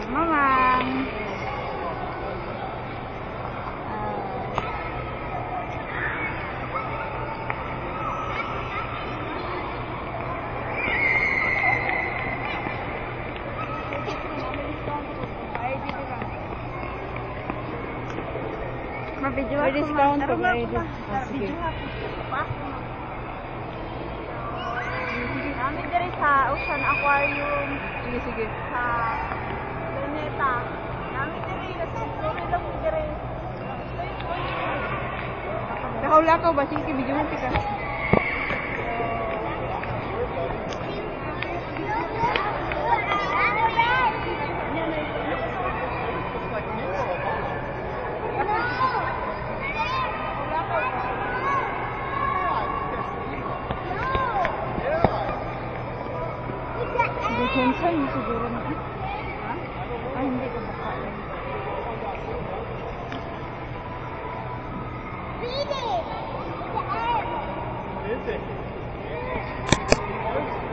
Mamang. Mabidyo ako. May discount pa ba ito? Sige. Namin diri sa Ocean Aquarium. Sige, sige. Sa Luneta. Namin diri. Nagsusuloy lang mo diri. Nakaulakaw ba? Sige, video mo tika. Johnson siguro na. Ha? Ay, hindi ko baka. What is it?